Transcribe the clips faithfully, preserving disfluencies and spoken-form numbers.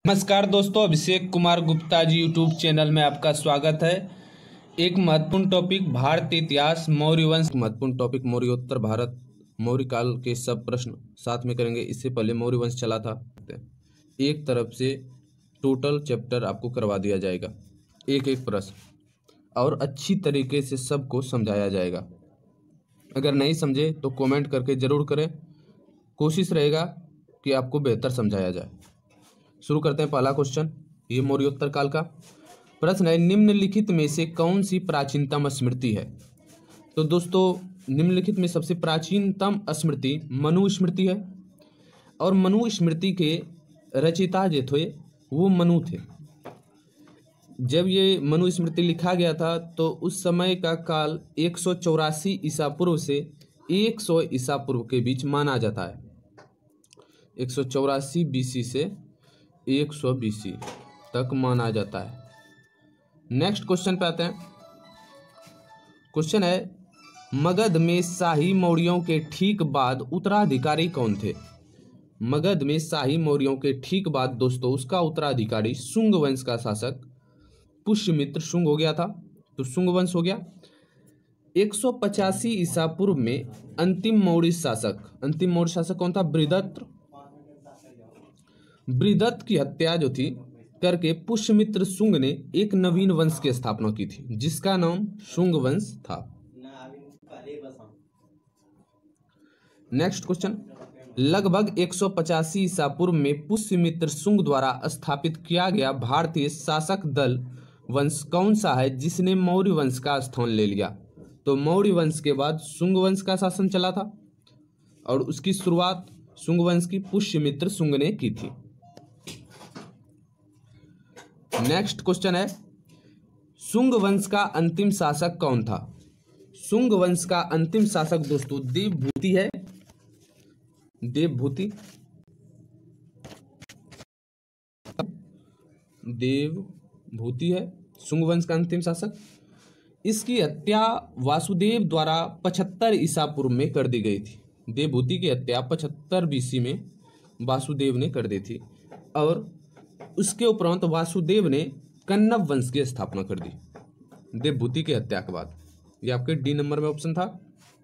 नमस्कार दोस्तों, Abhishek Kumar Gupta ji YouTube channel में आपका स्वागत है। एक महत्वपूर्ण टॉपिक भारतीय इतिहास मौर्य वंश, महत्वपूर्ण टॉपिक मौर्योत्तर भारत, मौर्य काल के सब प्रश्न साथ में करेंगे। इससे पहले मौर्य वंश चला था, एक तरफ से टोटल चैप्टर आपको करवा दिया जाएगा, एक एक प्रश्न, और अच्छी तरीके से सबको समझाया जाएगा। अगर नहीं समझे तो कमेंट करके ज़रूर करें, कोशिश रहेगा कि आपको बेहतर समझाया जाए। शुरू करते हैं। पहला क्वेश्चन, ये मौर्योत्तर काल का प्रश्न है, निम्नलिखित में से कौन सी प्राचीनतम स्मृति है? तो दोस्तों, निम्नलिखित में सबसे प्राचीनतम स्मृति मनु स्मृति है, और मनु स्मृति के रचयिता जो थे वो मनु थे। जब ये मनु स्मृति लिखा गया था तो उस समय का काल एक सौ चौरासी ईसा पूर्व से एक सौ ईसा पूर्व के बीच माना जाता है। एक सौ चौरासी बीसी से एक सौ बीसी तक माना जाता है। नेक्स्ट क्वेश्चन पे आते हैं। क्वेश्चन है, मगध में शाही मौर्यों के ठीक बाद उत्तराधिकारी कौन थे? मगध में शाही मौर्यों के ठीक बाद दोस्तों उसका उत्तराधिकारी शुंग वंश का शासक पुष्यमित्र शुंग हो गया था, तो शुंग वंश हो गया। एक सौ पचासी ईसा पूर्व में अंतिम मौर्य शासक अंतिम मौर्य शासक कौन था? बृहदत्त। बृहदत्त की हत्या जो थी करके पुष्यमित्र शुंग ने एक नवीन वंश की स्थापना की थी, जिसका नाम शुंग वंश था। नेक्स्ट क्वेश्चन, लगभग एक सौ पचासी ईसा पूर्व में पुष्यमित्र शुंग द्वारा स्थापित किया गया भारतीय शासक दल वंश कौन सा है जिसने मौर्य वंश का स्थान ले लिया? तो मौर्य वंश के बाद शुंग वंश का शासन चला था, और उसकी शुरुआत शुंग वंश की पुष्यमित्र शुंग ने की थी। नेक्स्ट क्वेश्चन है, शुंग वंश का अंतिम शासक कौन था? शुंग वंश का अंतिम शासक दोस्तों देवभूति है। देवभूति देवभूति है शुंग वंश का अंतिम शासक। इसकी हत्या वासुदेव द्वारा पचहत्तर ईसा पूर्व में कर दी गई थी। देवभूति की हत्या पचहत्तर बीसी में वासुदेव ने कर दी थी, और उसके उपरांत वासुदेव ने कन्नव वंश की स्थापना कर दी देवभूति की हत्या के बाद। ये आपके डी नंबर में ऑप्शन था,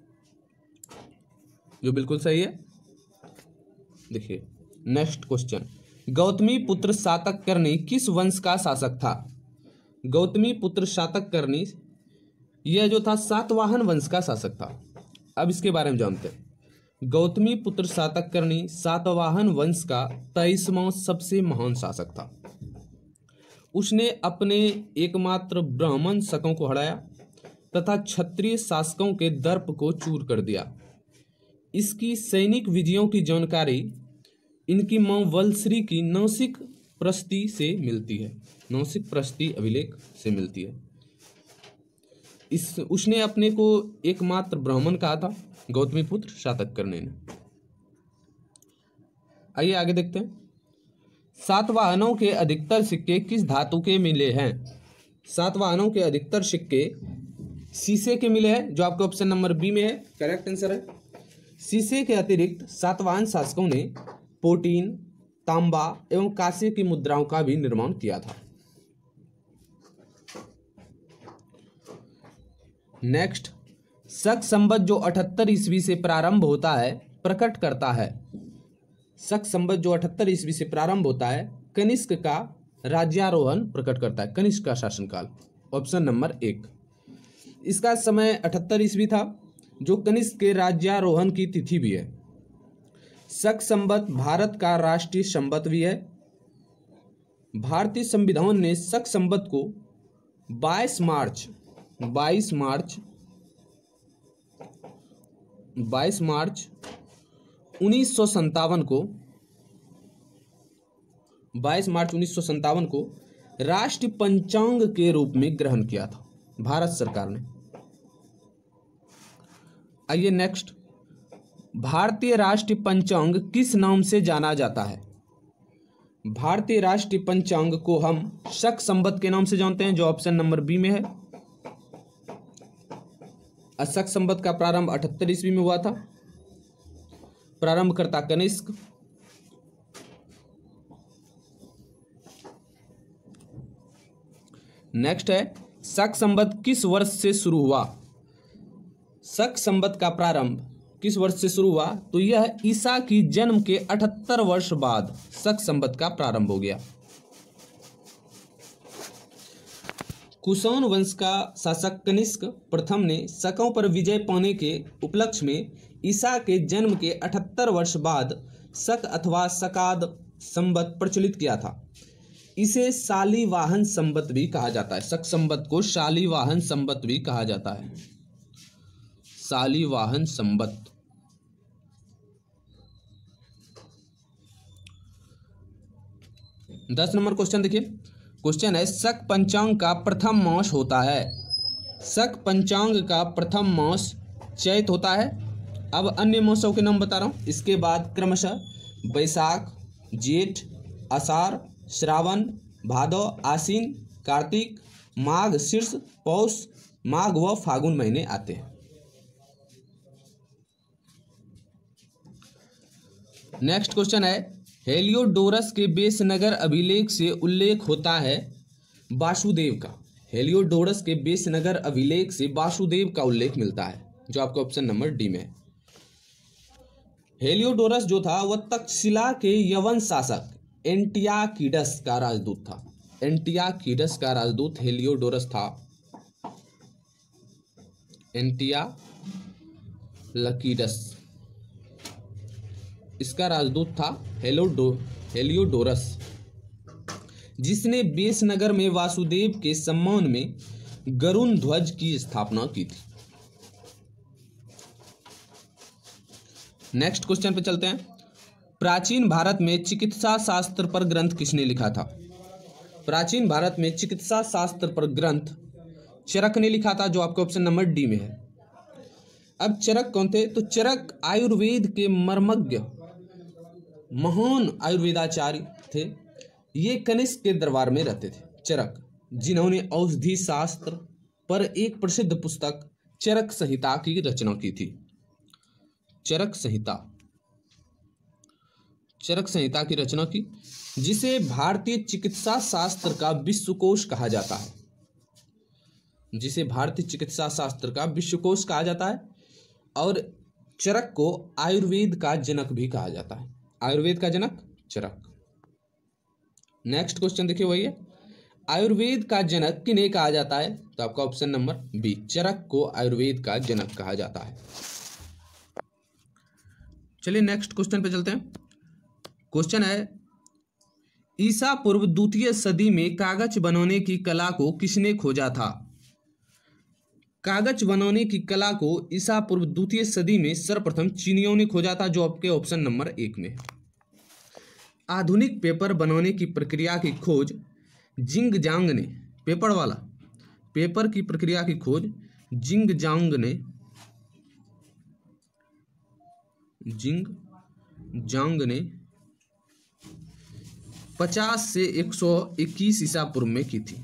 जो बिल्कुल सही है। देखिए नेक्स्ट क्वेश्चन, गौतमी पुत्र शातकर्णी किस वंश का शासक था? गौतमी पुत्र शातकर्णी यह जो था सातवाहन वंश का शासक था। अब इसके बारे में जानते हैं। गौतमी पुत्र शातकर्णी सातवाहन वंश का तेईसवां सबसे महान शासक था। उसने अपने एकमात्र ब्राह्मण शकों को हराया तथा क्षत्रिय शासकों के दर्प को चूर कर दिया। इसकी सैनिक विजयों की जानकारी इनकी मां वलश्री की नौसिक प्रस्ति से मिलती है नौसिक प्रस्ति अभिलेख से मिलती है। इस उसने अपने को एकमात्र ब्राह्मण कहा था गौतमी पुत्र शातकर्णी ने। आइए आगे देखते हैं। सातवाहनों के अधिकतर सिक्के किस धातु के मिले हैं? सातवाहनों के अधिकतर सिक्के शीशे के मिले हैं, जो आपके ऑप्शन नंबर बी में है, करेक्ट आंसर है। शीशे के अतिरिक्त सातवाहन शासकों ने पोटीन, तांबा एवं कांसे की मुद्राओं का भी निर्माण किया था। नेक्स्ट, शक संवत जो अठहत्तर ईस्वी से प्रारंभ होता है प्रकट करता है। शक संवत जो अठहत्तर ईस्वी से प्रारंभ होता है कनिष्क का राज्यारोहण प्रकट करता है। कनिष्क का शासनकाल, ऑप्शन नंबर एक। इसका समय अठहत्तर ईस्वी था, जो कनिष्क के राज्यारोहण की तिथि भी है। शक संवत भारत का राष्ट्रीय संवत भी है। भारतीय संविधान ने शक संवत को बाईस मार्च बाईस मार्च बाईस मार्च उन्नीस सौ संतावन को बाईस मार्च उन्नीस सौ संतावन को राष्ट्रीय पंचांग के रूप में ग्रहण किया था भारत सरकार ने। आइए नेक्स्ट, भारतीय राष्ट्रीय पंचांग किस नाम से जाना जाता है? भारतीय राष्ट्रीय पंचांग को हम शक संवत के नाम से जानते हैं, जो ऑप्शन नंबर बी में है। शक संवत का प्रारंभ अठहत्तर ईस्वी में हुआ था। प्रारंभकर्ता कनिष्क, नेक्स्ट है शक संवत किस वर्ष से शुरू हुआ। शक संवत का प्रारंभ किस वर्ष से शुरू हुआ, तो यह ईसा की जन्म के अठहत्तर वर्ष बाद शक संवत का प्रारंभ हो गया। कुषाण वंश का शासक कनिष्क प्रथम ने शकों पर विजय पाने के उपलक्ष्य में ईसा के जन्म के अठहत्तर वर्ष बाद शक अथवा शकाद संवत प्रचलित किया था। इसे शालिवाहन संवत भी कहा जाता है। शक संवत को शालिवाहन संवत भी कहा जाता है। शालिवाहन संवत। दस नंबर क्वेश्चन देखिए। क्वेश्चन है शक पंचांग का प्रथम मास होता है। शक पंचांग का प्रथम मास चैत होता है। अब अन्य मासों के नाम बता रहा हूँ। इसके बाद क्रमशः बैसाख, जेठ, आषाढ़, श्रावण, भादौ, आश्विन, कार्तिक, माघ, शीर्ष, पौष, माघ व फागुन महीने आते हैं। नेक्स्ट क्वेश्चन है हेलियोडोरस के बेसनगर अभिलेख से उल्लेख होता है वासुदेव का। हेलियोडोरस के बेसनगर अभिलेख से वासुदेव का उल्लेख मिलता है, जो आपका ऑप्शन नंबर डी में है। हेलियोडोरस जो था वह तक्षशिला के यवन शासक एंटियाकीडस का राजदूत था। एंटियाकीडस का राजदूत हेलियोडोरस था। एंटियाकीडस इसका राजदूत था हेलोडो हेलियोडोरस, जिसने बेसनगर में वासुदेव के सम्मान में गरुण ध्वज की स्थापना की थी। नेक्स्ट क्वेश्चन पे चलते हैं। प्राचीन भारत में चिकित्सा शास्त्र पर ग्रंथ किसने लिखा था। प्राचीन भारत में चिकित्सा शास्त्र पर ग्रंथ चरक ने लिखा था, जो आपके ऑप्शन नंबर डी में है। अब चरक कौन थे, तो चरक आयुर्वेद के मर्मज्ञ महान आयुर्वेदाचार्य थे। ये कनिष्क के दरबार में रहते थे। चरक, जिन्होंने औषधि शास्त्र पर एक प्रसिद्ध पुस्तक चरक संहिता की रचना की थी। चरक संहिता चरक संहिता की रचना की, जिसे भारतीय चिकित्सा शास्त्र का विश्वकोश कहा जाता है। जिसे भारतीय चिकित्सा शास्त्र का विश्वकोश कहा जाता है। और चरक को आयुर्वेद का जनक भी कहा जाता है। आयुर्वेद का जनक चरक। नेक्स्ट क्वेश्चन देखिए, वही है आयुर्वेद का जनक किन्हें कहा जाता है, तो आपका ऑप्शन नंबर बी, चरक को आयुर्वेद का जनक कहा जाता है। चलिए नेक्स्ट क्वेश्चन पे चलते हैं। क्वेश्चन है ईसा पूर्व द्वितीय सदी में कागज बनाने की कला को किसने खोजा था। कागज बनाने की कला को ईसा पूर्व द्वितीय सदी में सर्वप्रथम चीनियों ने खोजा था, जो आपके ऑप्शन नंबर एक में। आधुनिक पेपर बनाने की प्रक्रिया की खोज जिंग जांग ने, पेपर वाला पेपर की प्रक्रिया की खोज जिंग जांग ने जिंग जांग ने पचास से एक सौ इक्कीस ईसा पूर्व में की थी।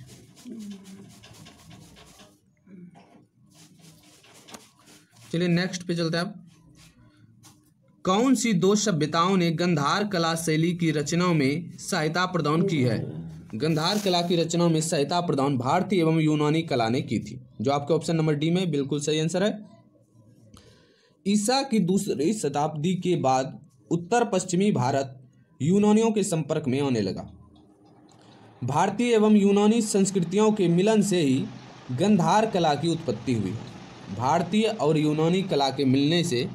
चलिए नेक्स्ट पे चलते हैं। अब कौन सी दो सभ्यताओं ने गंधार कला शैली की रचना में सहायता प्रदान की है। गंधार कला की रचना में सहायता प्रदान भारतीय एवं यूनानी कला ने की थी, जो आपके ऑप्शन नंबर डी में बिल्कुल सही आंसर है। ईसा की दूसरी शताब्दी के बाद उत्तर पश्चिमी भारत यूनानियों के संपर्क में आने लगा। भारतीय एवं यूनानी संस्कृतियों के मिलन से ही गंधार कला की उत्पत्ति हुई। भारतीय और यूनानी कला के मिलने से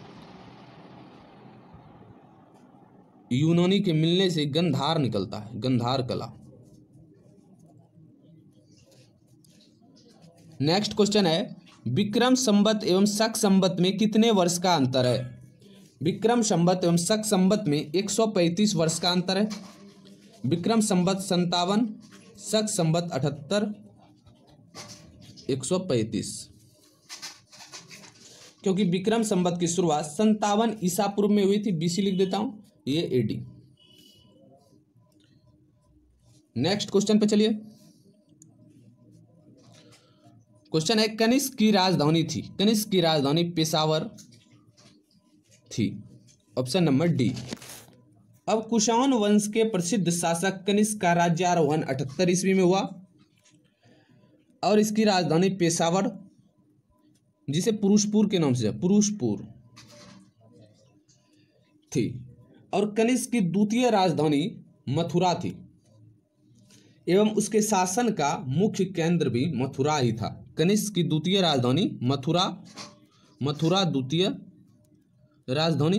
यूनानी के मिलने से गंधार निकलता है, गंधार कला। नेक्स्ट क्वेश्चन है विक्रम संवत एवं शक संवत में कितने वर्ष का अंतर है। विक्रम संवत एवं शक संवत में एक सौ पैंतीस वर्ष का अंतर है। विक्रम संवत संतावन, शक संवत अठहत्तर, एक सौ पैंतीस। क्योंकि विक्रम संवत की शुरुआत संतावन ईसा पूर्व में हुई थी, बीसी लिख देता हूं, ये एडी। नेक्स्ट क्वेश्चन पे चलिए। क्वेश्चन है कनिष्क की राजधानी थी कनिष्क की राजधानी पेशावर थी, ऑप्शन नंबर डी। अब कुषाण वंश के प्रसिद्ध शासक कनिष्क का राज्यारोहण अठहत्तर ईस्वी में हुआ। और इसकी राजधानी पेशावर, जिसे पुरुषपुर के नाम से पुरुषपुर थी। और कनिष्क की द्वितीय राजधानी मथुरा थी एवं उसके शासन का मुख्य केंद्र भी मथुरा ही था। कनिष्क की द्वितीय राजधानी मथुरा, मथुरा द्वितीय राजधानी।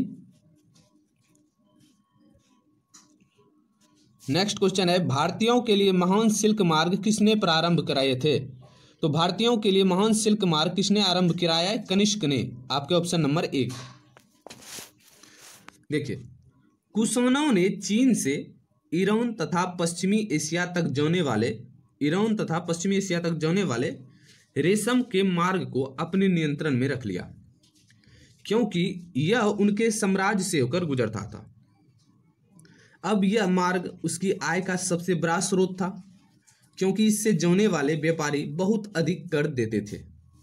नेक्स्ट क्वेश्चन है, भारतीयों के लिए महान सिल्क मार्ग किसने प्रारंभ कराए थे? तो भारतीयों के लिए महान सिल्क मार्ग किसने आरंभ कराया है? कनिष्क ने। आपके ऑप्शन नंबर एक। देखिए, कुषाणों ने चीन से ईरान तथा पश्चिमी एशिया तक जाने वाले ईरान तथा पश्चिमी एशिया तक जाने वाले रेशम के मार्ग को अपने नियंत्रण में रख लिया, क्योंकि यह उनके साम्राज्य से होकर गुजरता था। अब यह मार्ग उसकी आय का सबसे बड़ा स्रोत था, क्योंकि इससे जाने वाले व्यापारी बहुत अधिक कर देते थे।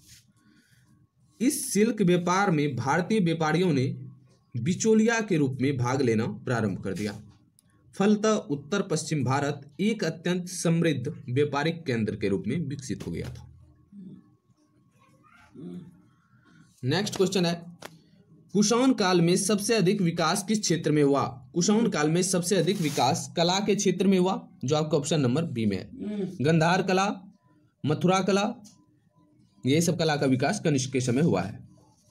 इस सिल्क व्यापार में भारतीय व्यापारियों ने बिचौलिया के रूप में भाग लेना प्रारंभ कर दिया। फलतः उत्तर पश्चिम भारत एक अत्यंत समृद्ध व्यापारिक केंद्र के रूप में विकसित हो गया था। नेक्स्ट क्वेश्चन है, कुषाण काल में सबसे अधिक विकास किस क्षेत्र में हुआ? कुषाण काल में सबसे अधिक विकास कला के क्षेत्र में हुआ, जो आपका ऑप्शन नंबर बी में है। गंधार कला, मथुरा कला, ये सब कला का विकास कनिष्क के समय हुआ है।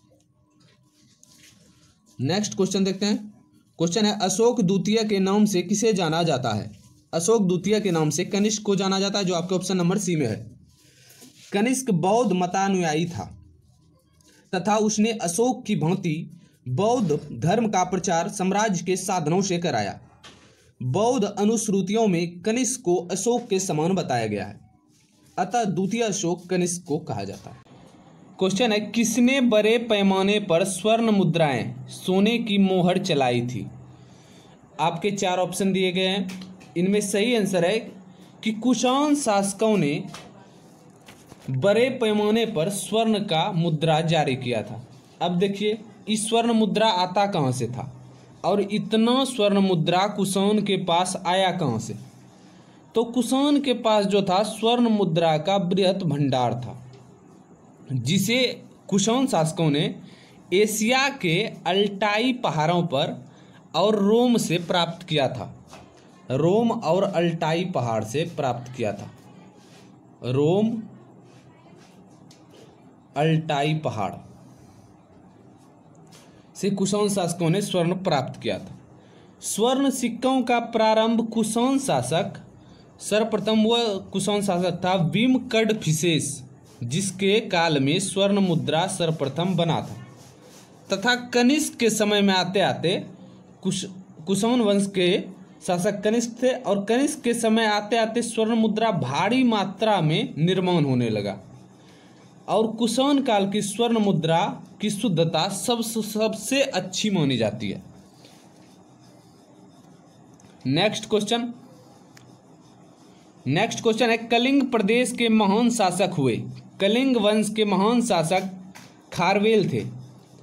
नेक्स्ट क्वेश्चन देखते हैं। क्वेश्चन है, अशोक द्वितीय के नाम से किसे जाना जाता है? अशोक द्वितीय के नाम से कनिष्क को जाना जाता है, जो आपके ऑप्शन नंबर सी में है। कनिष्क बौद्ध मतानुयायी था तथा उसने अशोक की भांति बौद्ध धर्म का प्रचार साम्राज्य के साधनों से कराया। बौद्ध अनुश्रुतियों में कनिष्क को अशोक के समान बताया गया है, अतः द्वितीय अशोक कनिष्क को कहा जाता है। क्वेश्चन है, किसने बड़े पैमाने पर स्वर्ण मुद्राएं सोने की मोहर चलाई थी? आपके चार ऑप्शन दिए गए हैं, इनमें सही आंसर है कि कुषाण शासकों ने बड़े पैमाने पर स्वर्ण का मुद्रा जारी किया था। अब देखिए, इस स्वर्ण मुद्रा आता कहाँ से था और इतना स्वर्ण मुद्रा कुषाण के पास आया कहाँ से? तो कुषाण के पास जो था स्वर्ण मुद्रा का बृहत भंडार था, जिसे कुषाण शासकों ने एशिया के अल्टाई पहाड़ों पर और रोम से प्राप्त किया था। रोम और अल्टाई पहाड़ से प्राप्त किया था। रोम, अल्टाई पहाड़ से कुषाण शासकों ने स्वर्ण प्राप्त किया था। स्वर्ण सिक्कों का प्रारंभ कुषाण शासक सर्वप्रथम वह कुषाण शासक था विम कडफिसेस, जिसके काल में स्वर्ण मुद्रा सर्वप्रथम बना था, तथा कनिष्क के समय में आते आते कुश कुषाण वंश के शासक कनिष्क थे और कनिष्क के समय आते आते स्वर्ण मुद्रा भारी मात्रा में निर्माण होने लगा और कुषाण काल की स्वर्ण मुद्रा की शुद्धता सब सबसे अच्छी मानी जाती है। नेक्स्ट क्वेश्चन नेक्स्ट क्वेश्चन है, कलिंग प्रदेश के महान शासक हुए। कलिंग वंश के महान शासक खारवेल थे।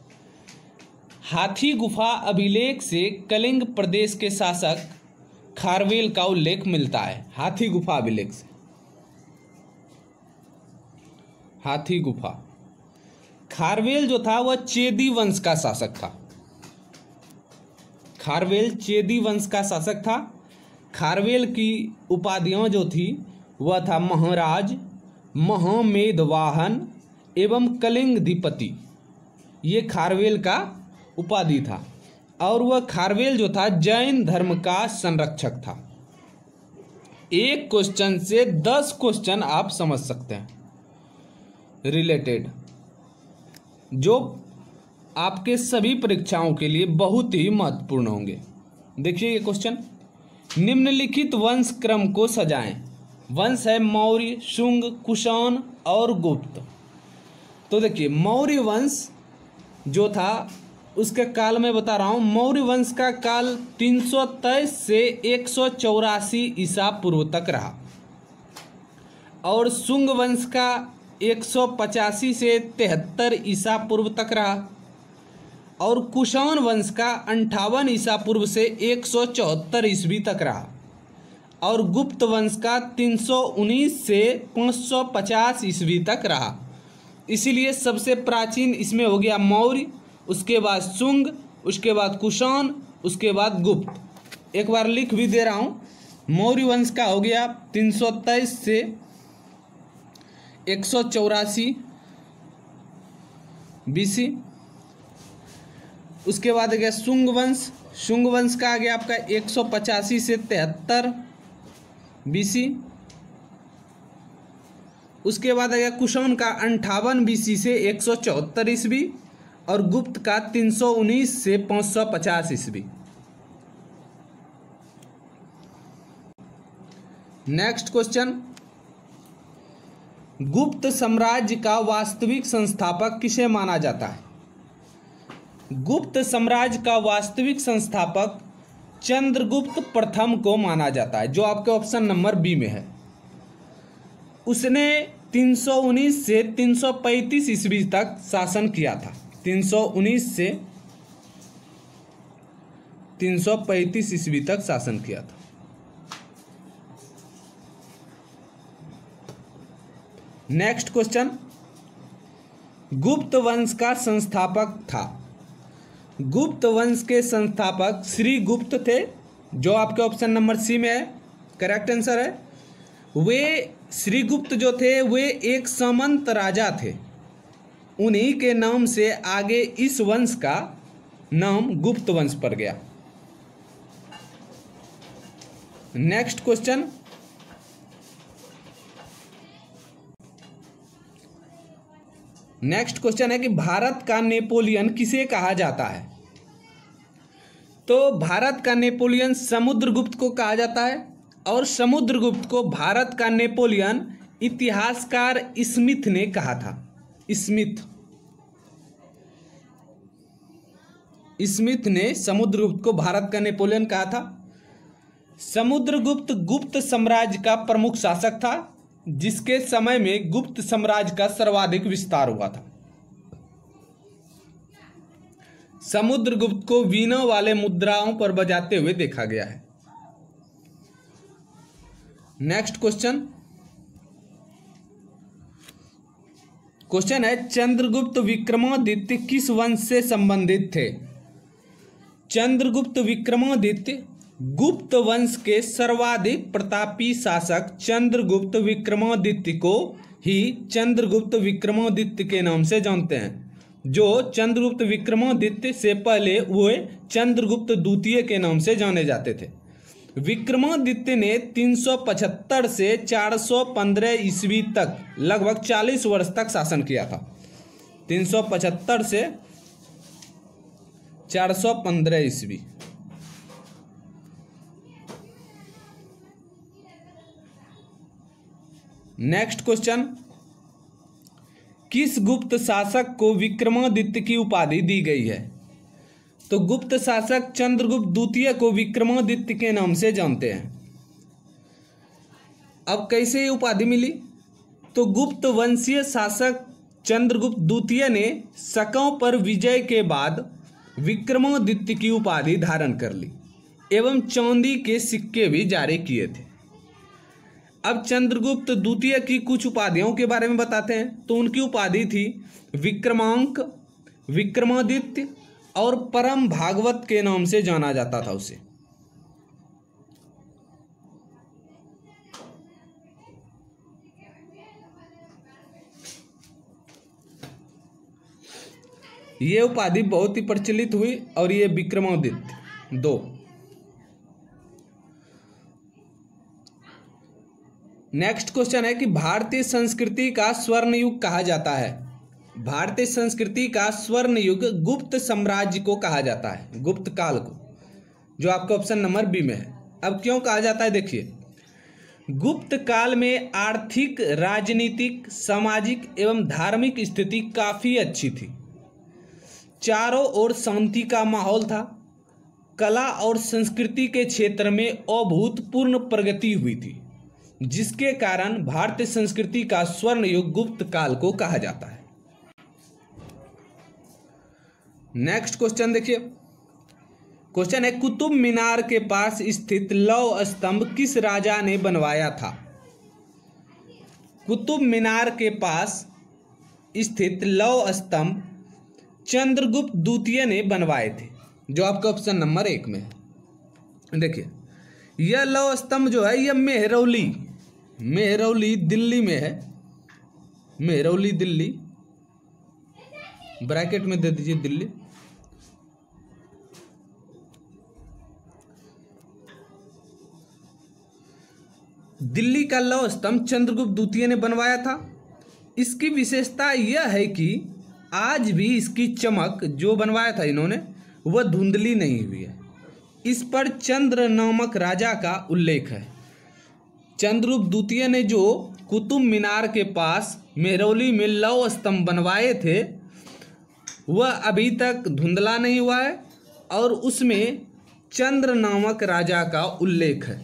हाथी गुफा अभिलेख से कलिंग प्रदेश के शासक खारवेल का उल्लेख मिलता है। हाथी गुफा अभिलेख से हाथी गुफा खारवेल जो था वह चेदी वंश का शासक था। खारवेल चेदी वंश का शासक था। खारवेल की उपाधियां जो थी वह था महाराज, महामेधवाहन एवं कलिंगधिपति। ये खारवेल का उपाधि था और वह खारवेल जो था जैन धर्म का संरक्षक था। एक क्वेश्चन से दस क्वेश्चन आप समझ सकते हैं रिलेटेड, जो आपके सभी परीक्षाओं के लिए बहुत ही महत्वपूर्ण होंगे। देखिए ये क्वेश्चन, निम्नलिखित वंश क्रम को सजाएं। वंश है मौर्य, शुंग, कुषाण और गुप्त। तो देखिए मौर्य वंश जो था उसके काल में बता रहा हूँ। मौर्य वंश का काल तीन सौ तेईस से एक सौ चौरासी ईसा पूर्व तक रहा और शुंग वंश का एक सौ पचासी से तिहत्तर ईसा पूर्व तक रहा और कुषाण वंश का अंठावन ईसा पूर्व से एक सौ चौहत्तर ईस्वी तक रहा और गुप्त वंश का तीन सौ उन्नीस से पाँच सौ पचास ईस्वी तक रहा। इसीलिए सबसे प्राचीन इसमें हो गया मौर्य, उसके बाद शुंग, उसके बाद कुषाण, उसके बाद गुप्त। एक बार लिख भी दे रहा हूँ। मौर्य वंश का हो गया तीन सौ तेईस से एक सौ चौरासी बीसी। उसके बाद आ गया शुंग वंश। शुंग वंश का आ गया आपका एक सौ पचासी से तिहत्तर बीसी। उसके बाद आ गया कुषाण का अंठावन बीसी से एक सौ चौहत्तर ईस्वी और गुप्त का तीन सौ उन्नीस से पाँच सौ पचास ईस्वी। नेक्स्ट क्वेश्चन, गुप्त साम्राज्य का वास्तविक संस्थापक किसे माना जाता है? गुप्त साम्राज्य का वास्तविक संस्थापक चंद्रगुप्त प्रथम को माना जाता है, जो आपके ऑप्शन नंबर बी में है। उसने तीन सौ उन्नीस से तीन सौ पैंतीस ईस्वी तक शासन किया था। तीन सौ उन्नीस से तीन सौ पैंतीस ईस्वी तक शासन किया था। नेक्स्ट क्वेश्चन, गुप्त वंश का संस्थापक था। गुप्त वंश के संस्थापक श्री गुप्त थे, जो आपके ऑप्शन नंबर सी में है, करेक्ट आंसर है। वे श्री गुप्त जो थे वे एक सामंत राजा थे। उन्हीं के नाम से आगे इस वंश का नाम गुप्त वंश पड़ गया। नेक्स्ट क्वेश्चन, नेक्स्ट क्वेश्चन है कि भारत का नेपोलियन किसे कहा जाता है? तो भारत का नेपोलियन समुद्रगुप्त को कहा जाता है और समुद्रगुप्त को भारत का नेपोलियन इतिहासकार स्मिथ ने कहा था। स्मिथ स्मिथ ने समुद्रगुप्त को भारत का नेपोलियन कहा था। समुद्रगुप्त गुप्त साम्राज्य का प्रमुख शासक था, जिसके समय में गुप्त साम्राज्य का सर्वाधिक विस्तार हुआ था। समुद्रगुप्त को वीणा वाले मुद्राओं पर बजाते हुए देखा गया है। नेक्स्ट क्वेश्चन क्वेश्चन है चंद्रगुप्त विक्रमादित्य किस वंश से संबंधित थे? चंद्रगुप्त विक्रमादित्य गुप्त वंश के सर्वाधिक प्रतापी शासक चंद्रगुप्त विक्रमादित्य को ही चंद्रगुप्त विक्रमादित्य के नाम से जानते हैं, जो चंद्रगुप्त विक्रमादित्य से पहले वे चंद्रगुप्त द्वितीय के नाम से जाने जाते थे। विक्रमादित्य ने तीन सौ पचहत्तर से चार सौ पंद्रह ईस्वी तक लगभग चालीस वर्ष तक शासन किया था। तीन सौ पचहत्तर से चार सौ पंद्रह ईस्वी। नेक्स्ट क्वेश्चन, किस गुप्त शासक को विक्रमादित्य की उपाधि दी गई है? तो गुप्त शासक चंद्रगुप्त द्वितीय को विक्रमादित्य के नाम से जानते हैं। अब कैसे ये उपाधि मिली? तो गुप्त वंशीय शासक चंद्रगुप्त द्वितीय ने शकों पर विजय के बाद विक्रमादित्य की उपाधि धारण कर ली एवं चांदी के सिक्के भी जारी किए थे। अब चंद्रगुप्त द्वितीय की कुछ उपाधियों के बारे में बताते हैं। तो उनकी उपाधि थी विक्रमांक, विक्रमादित्य और परम भागवत के नाम से जाना जाता था उसे। ये उपाधि बहुत ही प्रचलित हुई और ये विक्रमादित्य दो। नेक्स्ट क्वेश्चन है कि भारतीय संस्कृति का स्वर्ण युग कहा जाता है। भारतीय संस्कृति का स्वर्ण युग गुप्त साम्राज्य को कहा जाता है, गुप्त काल को, जो आपका ऑप्शन नंबर बी में है। अब क्यों कहा जाता है देखिए, गुप्त काल में आर्थिक, राजनीतिक, सामाजिक एवं धार्मिक स्थिति काफी अच्छी थी। चारों ओर शांति का माहौल था। कला और संस्कृति के क्षेत्र में अभूतपूर्व प्रगति हुई थी, जिसके कारण भारतीय संस्कृति का स्वर्ण युग गुप्त काल को कहा जाता है। नेक्स्ट क्वेश्चन देखिए, क्वेश्चन है कुतुब मीनार के पास स्थित लौह स्तंभ किस राजा ने बनवाया था? कुतुब मीनार के पास स्थित लौह स्तंभ चंद्रगुप्त द्वितीय ने बनवाए थे, जो आपका ऑप्शन नंबर एक में है। देखिए यह लौह स्तंभ जो है यह मेहरौली मेहरौली दिल्ली में है। मेहरौली दिल्ली, ब्रैकेट में दे दीजिए दिल्ली। दिल्ली का लौह स्तंभ चंद्रगुप्त द्वितीय ने बनवाया था। इसकी विशेषता यह है कि आज भी इसकी चमक, जो बनवाया था इन्होंने, वह धुंधली नहीं हुई है। इस पर चंद्र नामक राजा का उल्लेख है। चंद्रगुप्त द्वितीय ने जो कुतुब मीनार के पास मेहरौली में लौह स्तंभ बनवाए थे वह अभी तक धुंधला नहीं हुआ है और उसमें चंद्र नामक राजा का उल्लेख है।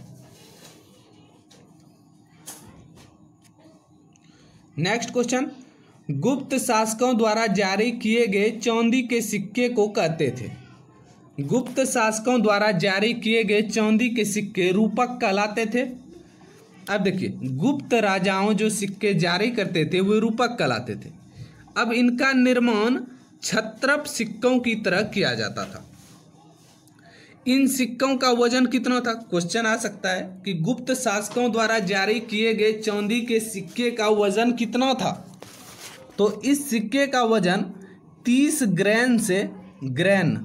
नेक्स्ट क्वेश्चन, गुप्त शासकों द्वारा जारी किए गए चांदी के सिक्के को कहते थे? गुप्त शासकों द्वारा जारी किए गए चांदी के सिक्के रूपक कहलाते थे। अब देखिए गुप्त राजाओं जो सिक्के जारी करते थे वे रूपक कहलाते थे। अब इनका निर्माण छत्रप सिक्कों की तरह किया जाता था। इन सिक्कों का वजन कितना था? क्वेश्चन आ सकता है कि गुप्त शासकों द्वारा जारी किए गए चांदी के सिक्के का वजन कितना था? तो इस सिक्के का वजन तीस ग्रेन से ग्रेन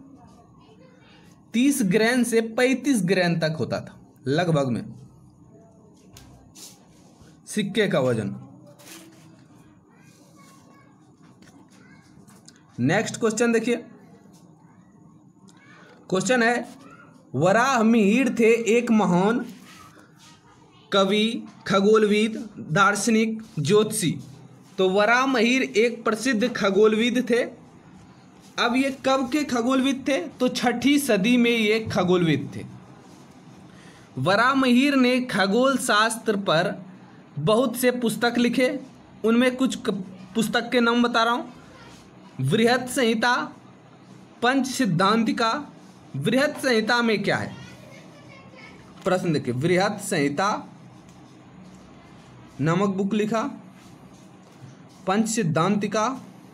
तीस ग्रेन से पैंतीस ग्रेन तक होता था लगभग में सिक्के का वजन। नेक्स्ट क्वेश्चन देखिए, क्वेश्चन है वराहमिहिर थे एक महान कवि, खगोलविद, दार्शनिक, ज्योतिषी। तो वराहमिहिर एक प्रसिद्ध खगोलविद थे। अब ये कब के खगोलविद थे? तो छठी सदी में ये खगोलविद थे। वराहमिहिर ने खगोल शास्त्र पर बहुत से पुस्तक लिखे। उनमें कुछ पुस्तक के नाम बता रहा हूँ। बृहत संहिता, पंच सिद्धांतिका। बृहत संहिता में क्या है? प्रश्न देखिए, बृहत संहिता नामक बुक लिखा, पंच सिद्धांतिका,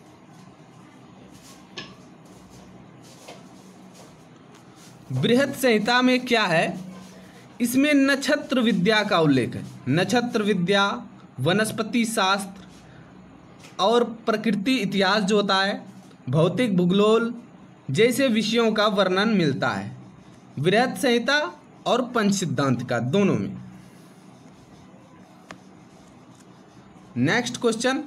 बृहत संहिता में क्या है? इसमें नक्षत्र विद्या का उल्लेख है। नक्षत्र विद्या, वनस्पति शास्त्र और प्रकृति इतिहास जो होता है, भौतिक भूगोल जैसे विषयों का वर्णन मिलता है बृहत संहिता और पंच सिद्धांतिका दोनों में। नेक्स्ट क्वेश्चन,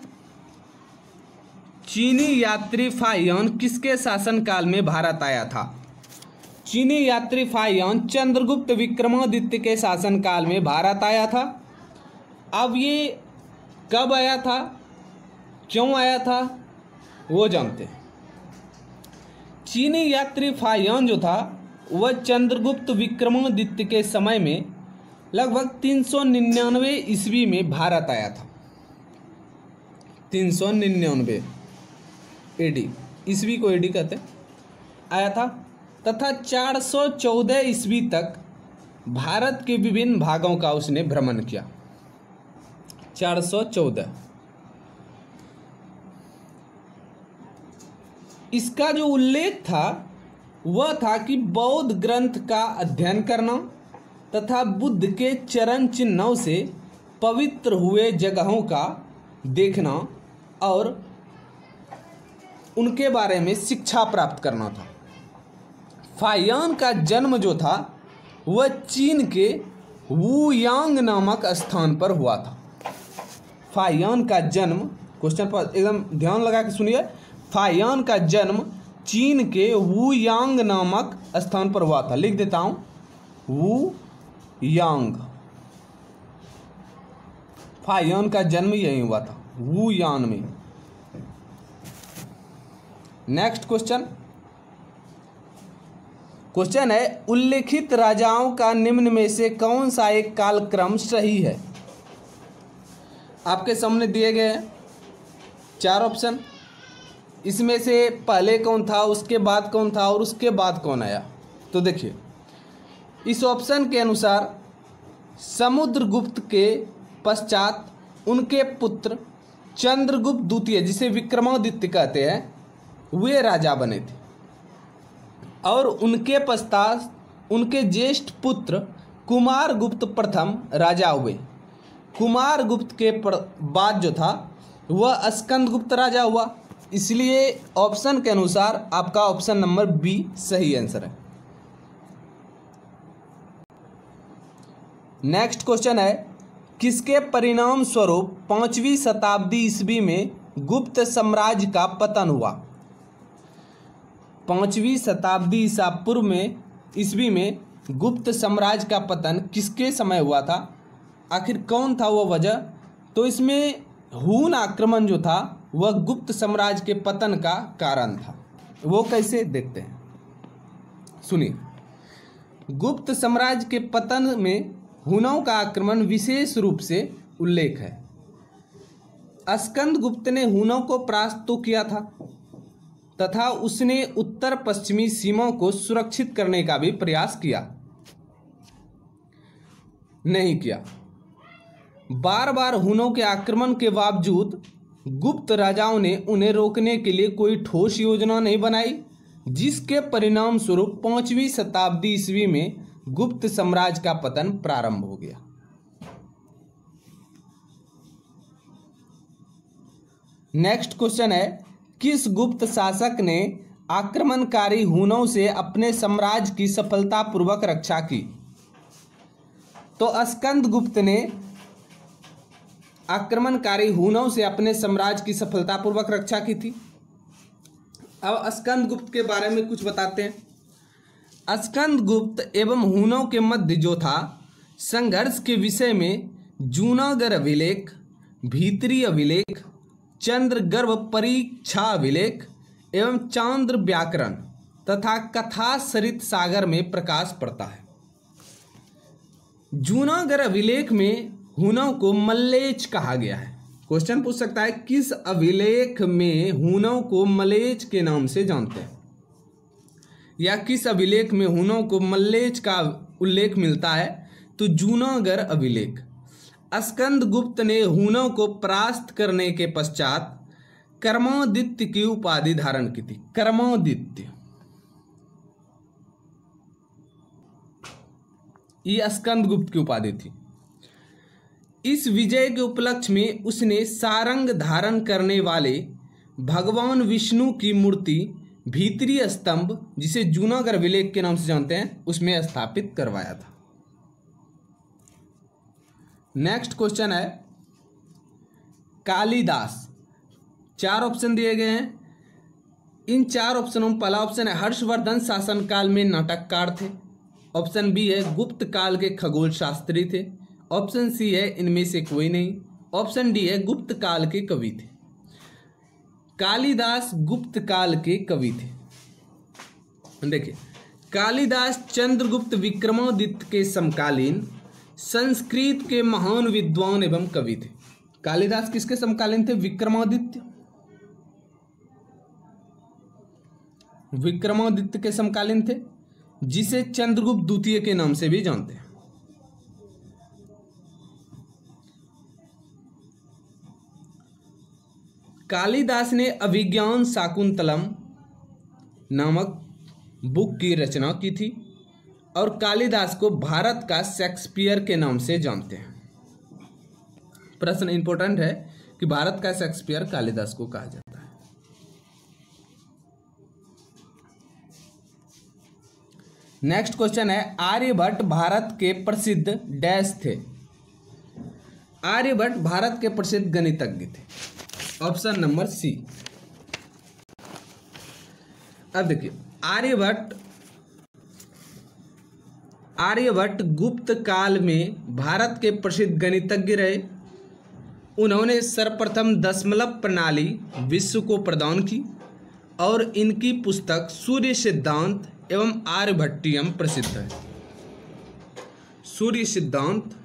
चीनी यात्री फाहियान किसके शासनकाल में भारत आया था? चीनी यात्री फाहियान चंद्रगुप्त विक्रमादित्य के शासनकाल में भारत आया था। अब ये कब आया था, क्यों आया था, वो जानते हैं। चीनी यात्री फाहियान जो था वह चंद्रगुप्त विक्रमादित्य के समय में लगभग तीन सौ निन्यानवे ईस्वी में भारत आया था। तीन सौ निन्यानवे एडी, ईस्वी को एडी कहते हैं, आया था तथा चार सौ चौदह ईस्वी तक भारत के विभिन्न भागों का उसने भ्रमण किया। चार सौ चौदह। इसका जो उल्लेख था वह था कि बौद्ध ग्रंथ का अध्ययन करना तथा बुद्ध के चरण चिन्हों से पवित्र हुए जगहों का देखना और उनके बारे में शिक्षा प्राप्त करना था। फाहियान का जन्म जो था वह चीन के वुयांग नामक स्थान पर हुआ था। फाहियान का जन्म, क्वेश्चन पर एकदम ध्यान लगा के सुनिए, फाहियान का जन्म चीन के वुयांग नामक स्थान पर हुआ था। लिख देता हूं, वुयांग। फाहियान का जन्म यही हुआ था, वुयान में। नेक्स्ट क्वेश्चन क्वेश्चन है उल्लेखित राजाओं का निम्न में से कौन सा एक कालक्रम सही है? आपके सामने दिए गए हैं चार ऑप्शन। इसमें से पहले कौन था, उसके बाद कौन था और उसके बाद कौन आया? तो देखिए इस ऑप्शन के अनुसार समुद्रगुप्त के पश्चात उनके पुत्र चंद्रगुप्त द्वितीय, जिसे विक्रमादित्य कहते हैं, वे राजा बने थे और उनके पश्चात उनके ज्येष्ठ पुत्र कुमारगुप्त प्रथम राजा हुए। कुमारगुप्त के बाद जो था वह स्कंदगुप्त राजा हुआ। इसलिए ऑप्शन के अनुसार आपका ऑप्शन नंबर बी सही आंसर है। नेक्स्ट क्वेश्चन है, किसके परिणाम स्वरूप पांचवी शताब्दी ईस्वी में गुप्त साम्राज्य का पतन हुआ? पांचवी शताब्दी ईसा पूर्व में ईस्वी में गुप्त साम्राज्य का पतन किसके समय हुआ था? आखिर कौन था वह वजह? तो इसमें हून आक्रमण जो था वह गुप्त साम्राज्य के पतन का कारण था। वो कैसे, देखते हैं, सुनिए। गुप्त साम्राज्य के पतन में हुनों का आक्रमण विशेष रूप से उल्लेख है। स्कंदगुप्त ने हुनों को परास्त तो किया था तथा उसने उत्तर पश्चिमी सीमाओं को सुरक्षित करने का भी प्रयास किया नहीं किया। बार बार हुनों के आक्रमण के बावजूद गुप्त राजाओं ने उन्हें रोकने के लिए कोई ठोस योजना नहीं बनाई, जिसके परिणाम स्वरूप पांचवी शताब्दी ईस्वी में गुप्त साम्राज्य का पतन प्रारंभ हो गया। नेक्स्ट क्वेश्चन है, किस गुप्त शासक ने आक्रमणकारी हुनों से अपने साम्राज्य की सफलतापूर्वक रक्षा की? तो स्कंदगुप्त ने आक्रमणकारी हुनों से अपने साम्राज्य की सफलतापूर्वक रक्षा की थी। अब स्कंदगुप्त के बारे में कुछ बताते हैं। स्कंदगुप्त एवं हुनों के मध्य जो था संघर्ष के विषय में जूनागढ़ अभिलेख, भीतरी अभिलेख, चंद्रगर्भ परीक्षा अभिलेख एवं चांद्र व्याकरण तथा कथा सरित सागर में प्रकाश पड़ता है। जूनागढ़ अभिलेख में हुनों को मल्लेच कहा गया है। क्वेश्चन पूछ सकता है किस अभिलेख में हुनों को मल्लेच के नाम से जानते हैं, या किस अभिलेख में हुनों को मल्लेच का उल्लेख मिलता है? तो जूनागढ़ अभिलेख। स्कंदगुप्त ने हुनों को परास्त करने के पश्चात कर्मादित्य की उपाधि धारण की थी। कर्मादित्य ये स्कंदगुप्त की उपाधि थी। इस विजय के उपलक्ष्य में उसने सारंग धारण करने वाले भगवान विष्णु की मूर्ति भीतरी स्तंभ, जिसे जूनागढ़ अभिलेख के नाम से जानते हैं, उसमें स्थापित करवाया था। नेक्स्ट क्वेश्चन है, कालिदास। चार ऑप्शन दिए गए हैं। इन चार ऑप्शनों में पहला ऑप्शन है हर्षवर्धन शासनकाल में नाटककार थे। ऑप्शन बी है गुप्त काल के खगोल शास्त्री थे। ऑप्शन सी है इनमें से कोई नहीं। ऑप्शन डी है गुप्त काल के कवि थे। कालिदास गुप्त काल के कवि थे। देखिए, कालिदास चंद्रगुप्त विक्रमादित्य के समकालीन संस्कृत के महान विद्वान एवं कवि थे। कालिदास किसके समकालीन थे? विक्रमादित्य। विक्रमादित्य के समकालीन थे, जिसे चंद्रगुप्त द्वितीय के नाम से भी जानते हैं। कालिदास ने अभिज्ञान शाकुंतलम नामक बुक की रचना की थी और कालिदास को भारत का शेक्सपियर के नाम से जानते हैं। प्रश्न इंपॉर्टेंट है कि भारत का शेक्सपियर कालिदास को कहा जाता है। नेक्स्ट क्वेश्चन है, आर्यभट्ट भारत के प्रसिद्ध डैश थे। आर्यभट्ट भारत के प्रसिद्ध गणितज्ञ थे। Option number C. अब देखिए, आर्यभट्ट आर्यभट्ट गुप्त काल में भारत के प्रसिद्ध गणितज्ञ रहे। उन्होंने सर्वप्रथम दशमलव प्रणाली विश्व को प्रदान की और इनकी पुस्तक सूर्य सिद्धांत एवं आर्यभट्टियम प्रसिद्ध है। सूर्य Siddhanta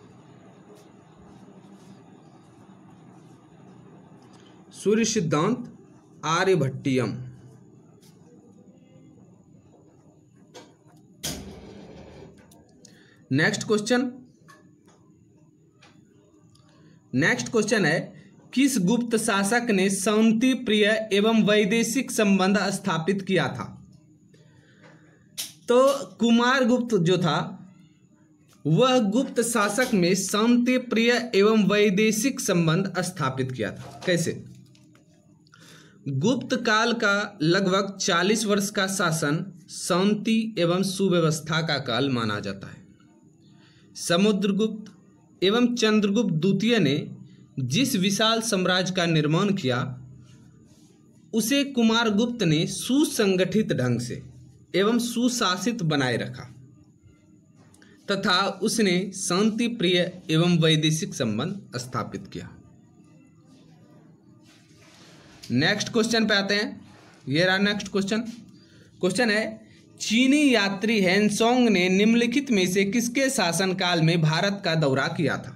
Surya Siddhanta Aryabhatiyam next question next question है, किस गुप्त शासक ने शांति प्रिय एवं वैदेशिक संबंध स्थापित किया था? तो कुमार गुप्त जो था वह गुप्त शासक में शांति प्रिय एवं वैदेशिक संबंध स्थापित किया था। कैसे? गुप्त काल का लगभग चालीस वर्ष का शासन शांति एवं सुव्यवस्था का काल माना जाता है। समुद्रगुप्त एवं चंद्रगुप्त द्वितीय ने जिस विशाल साम्राज्य का निर्माण किया उसे कुमारगुप्त ने सुसंगठित ढंग से एवं सुशासित बनाए रखा तथा उसने शांति प्रिय एवं वैदेशिक संबंध स्थापित किया। नेक्स्ट क्वेश्चन पे आते हैं। ये रहा नेक्स्ट क्वेश्चन। क्वेश्चन है, चीनी यात्री हेनसोंग ने निम्नलिखित में से किसके शासनकाल में भारत का दौरा किया था?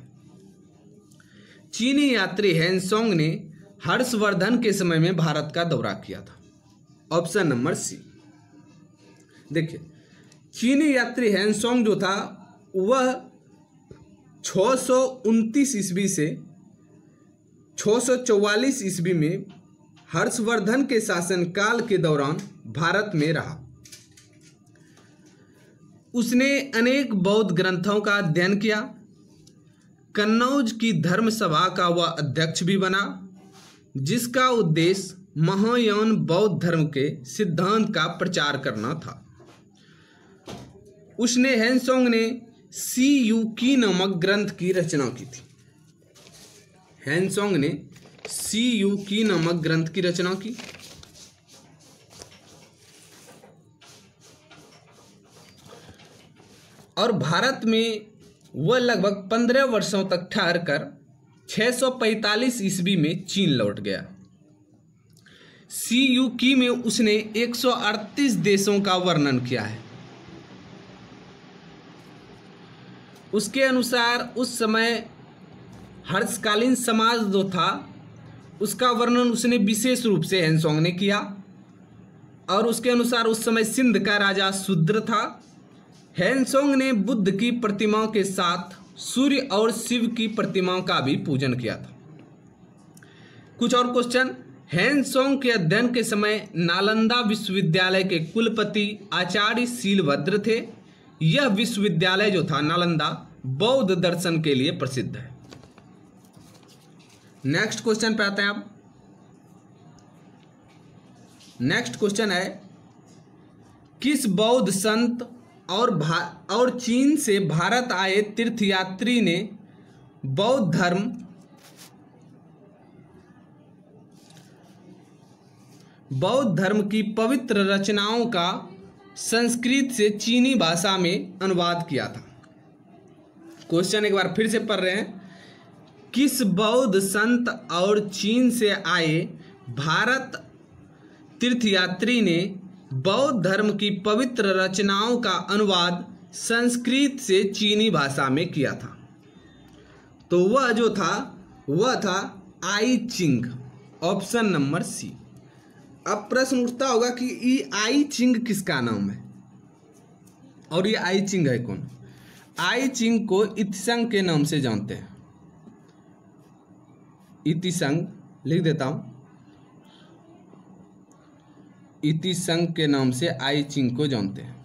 चीनी यात्री हेनसोंग ने हर्षवर्धन के समय में भारत का दौरा किया था। Option number C. देखिए, चीनी यात्री हेनसोंग जो था वह छः सौ उनतीस ईस्वी से छः सौ चौवालीस ईस्वी में हर्षवर्धन के शासनकाल के दौरान भारत में रहा। उसने अनेक बौद्ध ग्रंथों का अध्ययन किया। कन्नौज की धर्म सभा का वह अध्यक्ष भी बना, जिसका उद्देश्य महायान बौद्ध धर्म के सिद्धांत का प्रचार करना था। उसने हेनसोंग ने सी यू की नामक ग्रंथ की रचना की थी। हेनसोंग ने सी यू की नामक ग्रंथ की रचना की। और भारत में वह लगभग पंद्रह वर्षों तक ठहर कर छः सौ पैंतालीस ईस्वी में चीन लौट गया। सी यू की में उसने एक सौ अड़तीस देशों का वर्णन किया है। उसके अनुसार उस समय हर्षकालीन समाज जो था उसका वर्णन उसने विशेष रूप से हेनसोंग ने किया। और उसके अनुसार उस समय सिंध का राजा शूद्र था। हेनसोंग ने बुद्ध की प्रतिमाओं के साथ सूर्य और शिव की प्रतिमाओं का भी पूजन किया था। कुछ और क्वेश्चन। हेनसोंग के अध्ययन के समय नालंदा विश्वविद्यालय के कुलपति आचार्य शीलभद्र थे। यह विश्वविद्यालय जो था नालंदा बौद्ध दर्शन के लिए प्रसिद्ध है। नेक्स्ट क्वेश्चन पे आते हैं आप। नेक्स्ट क्वेश्चन है, किस बौद्ध संत और भा और चीन से भारत आए तीर्थयात्री ने बौद्ध धर्म बौद्ध धर्म की पवित्र रचनाओं का संस्कृत से चीनी भाषा में अनुवाद किया था? क्वेश्चन एक बार फिर से पढ़ रहे हैं। किस बौद्ध संत और चीन से आए भारत तीर्थयात्री ने बौद्ध धर्म की पवित्र रचनाओं का अनुवाद संस्कृत से चीनी भाषा में किया था? तो वह जो था वह था आई चिंग। Option number C. अब प्रश्न उठता होगा कि ये आई चिंग किसका नाम है और ये आई चिंग है कौन? आई चिंग को इत्संग के नाम से जानते हैं। इतिसंग लिख देता हूं। इतिसंग के नाम से आई चिंग को जानते हैं।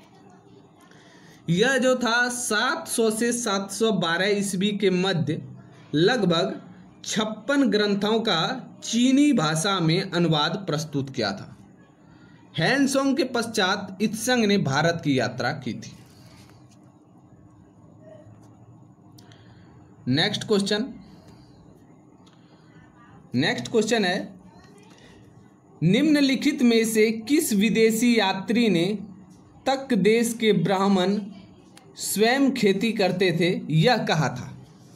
यह जो था सात सौ से सात सौ बारह ईस्वी के मध्य लगभग छप्पन ग्रंथों का चीनी भाषा में अनुवाद प्रस्तुत किया था। हेनसोंग के पश्चात इत्संग ने भारत की यात्रा की थी। नेक्स्ट क्वेश्चन नेक्स्ट क्वेश्चन है, निम्नलिखित में से किस विदेशी यात्री ने तक देश के ब्राह्मण स्वयं खेती करते थे यह कहा था?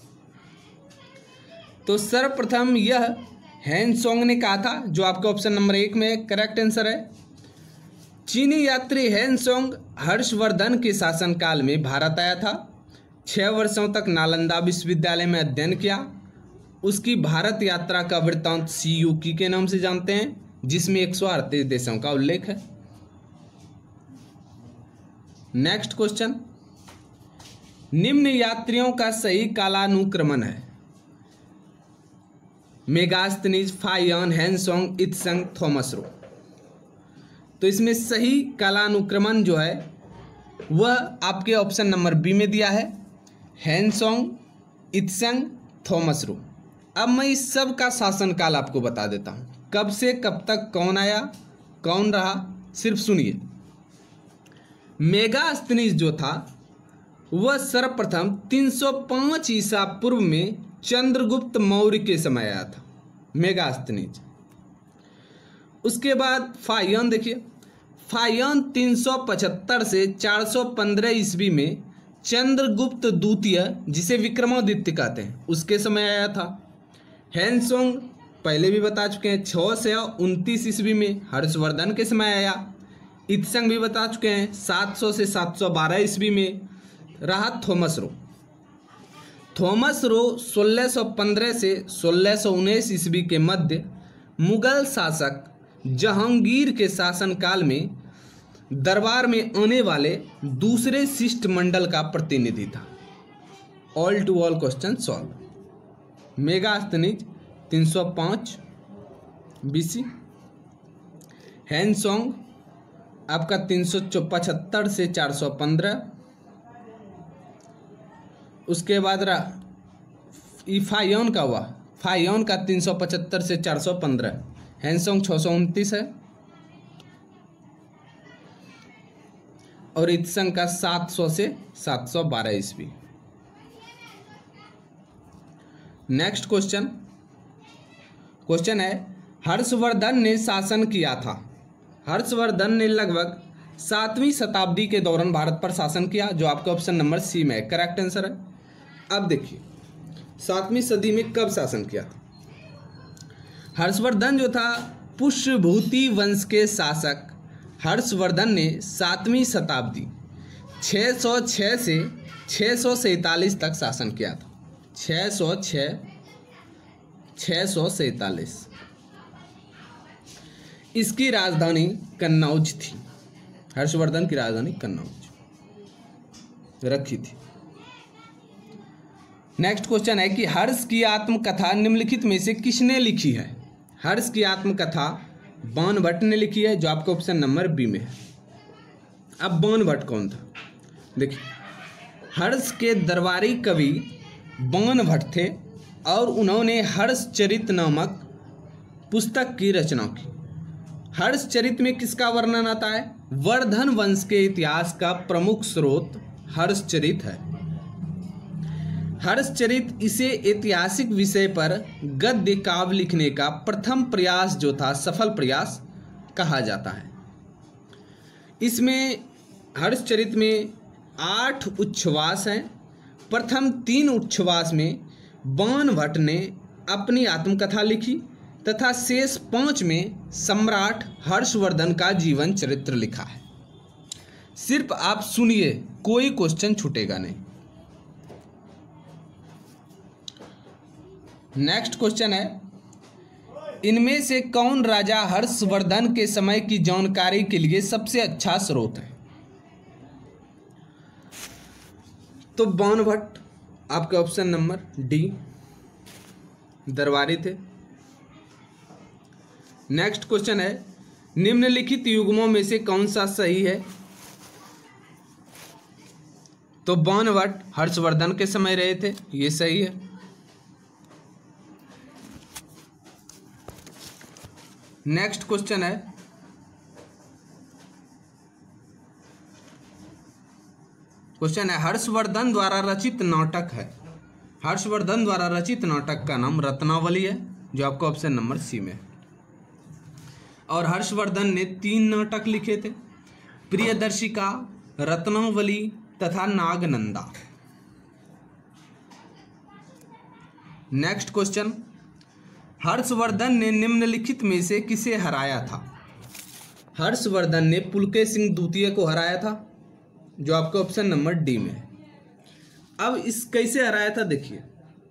तो सर्वप्रथम यह हेनसोंग ने कहा था, जो आपके ऑप्शन नंबर एक में करेक्ट आंसर है। चीनी यात्री हेनसोंग हर्षवर्धन के शासनकाल में भारत आया था। छः वर्षों तक नालंदा विश्वविद्यालय में अध्ययन किया। उसकी भारत यात्रा का वृत्तांत सी यू की के नाम से जानते हैं, जिसमें एक सौ अड़तीस देशों का उल्लेख है। नेक्स्ट क्वेश्चन, निम्न यात्रियों का सही कालानुक्रमण है। Megasthenes, Fahien, Hiuen Tsang, Itsing, Thomas Roe. तो इसमें सही कालानुक्रमण जो है वह आपके ऑप्शन नंबर बी में दिया है, हेनसोंग, इत्संग, थॉमस रो। अब मैं इस सब का शासनकाल आपको बता देता हूँ, कब से कब तक कौन आया कौन रहा, सिर्फ सुनिए। मेगास्थनीज जो था वह सर्वप्रथम तीन सौ पाँच ईसा पूर्व में चंद्रगुप्त मौर्य के समय आया था, मेगास्थनीज। उसके बाद फाहियन, देखिए फाहियन तीन सौ पचहत्तर से चार सौ पंद्रह ईस्वी में चंद्रगुप्त द्वितीय, जिसे विक्रमादित्य कहते हैं, उसके समय आया था। हेनसोंग पहले भी बता चुके हैं, छः सौ उनतीस ईस्वी में हर्षवर्धन के समय आया। इत्संग भी बता चुके हैं, सात सौ से सात सौ बारह ईस्वी में रहा। थॉमस रो थॉमस रो सोलह सौ पंद्रह से सोलह सौ उन्नीस ईस्वी के मध्य मुगल शासक जहांगीर के शासनकाल में दरबार में आने वाले दूसरे शिष्टमंडल का प्रतिनिधि था। All to all question solve. Megasthenes तीन सौ पाँच बीसी, हेनसोंग आपका तीन सौ पचहत्तर से चार सौ पंद्रह, उसके बाद फाहियन का हुआ, फाहियन का तीन सौ पचहत्तर से चार सौ पंद्रह, हेनसोंग छः सौ उनतीस है, और इत्संग का सात सौ से सात सौ बारह ईस्वी। नेक्स्ट क्वेश्चन क्वेश्चन है, हर्षवर्धन ने शासन किया था। हर्षवर्धन ने लगभग सातवीं शताब्दी के दौरान भारत पर शासन किया, जो आपका ऑप्शन नंबर सी में है, करेक्ट आंसर है। अब देखिए सातवीं सदी में कब शासन किया था। हर्षवर्धन जो था पुष्यभूति वंश के शासक हर्षवर्धन ने सातवीं शताब्दी छः सौ छः से छः सौ सैंतालीस तक शासन किया था। छः सौ छः छः सौ सैंतालीस। इसकी राजधानी कन्नौज थी। हर्षवर्धन की राजधानी कन्नौज रखी थी। नेक्स्ट क्वेश्चन है कि हर्ष की आत्मकथा निम्नलिखित में से किसने लिखी है। हर्ष की आत्मकथा बाणभट्ट ने लिखी है, जो आपका ऑप्शन नंबर बी में है। अब बाणभट्ट कौन था, देखिए हर्ष के दरबारी कवि बाणभट्ट थे और उन्होंने हर्षचरित नामक पुस्तक की रचना की। हर्षचरित में किसका वर्णन आता है, वर्धन वंश के इतिहास का प्रमुख स्रोत हर्षचरित है। हर्षचरित इसे ऐतिहासिक विषय पर गद्य काव्य लिखने का प्रथम प्रयास जो था, सफल प्रयास कहा जाता है। इसमें हर्षचरित में आठ उच्छ्वास हैं। प्रथम तीन उच्छ्वास में बाणभट्ट ने अपनी आत्मकथा लिखी तथा शेष पांच में सम्राट हर्षवर्धन का जीवन चरित्र लिखा है। सिर्फ आप सुनिए, कोई क्वेश्चन छूटेगा नहीं। नेक्स्ट क्वेश्चन है, इनमें से कौन राजा हर्षवर्धन के समय की जानकारी के लिए सबसे अच्छा स्रोत है। तो बाणभट्ट आपके ऑप्शन नंबर डी, दरबारी थे। नेक्स्ट क्वेश्चन है, निम्नलिखित युग्मों में से कौन सा सही है। तो बाणभट्ट हर्षवर्धन के समय रहे थे, ये सही है। नेक्स्ट क्वेश्चन है, क्वेश्चन है हर्षवर्धन द्वारा रचित नाटक है। हर्षवर्धन द्वारा रचित नाटक का नाम रत्नावली है, जो आपका ऑप्शन नंबर सी में है। और हर्षवर्धन ने तीन नाटक लिखे थे, प्रियदर्शिका, रत्नावली तथा नागनंदा। नेक्स्ट क्वेश्चन, हर्षवर्धन ने निम्नलिखित में से किसे हराया था। हर्षवर्धन ने पुलकेशिन द्वितीय को हराया था, जो आपका ऑप्शन नंबर डी में है। अब इस कैसे हराया था देखिए,